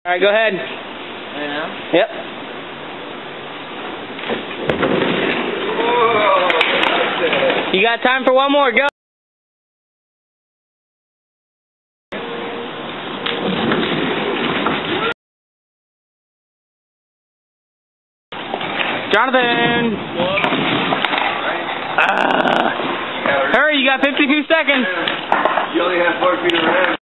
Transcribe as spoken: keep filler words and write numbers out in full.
All right, go ahead. Right now? Yep. Whoa, You got time for one more. Go. Jonathan. Uh, hurry, you got fifty-two seconds. You only have four feet around.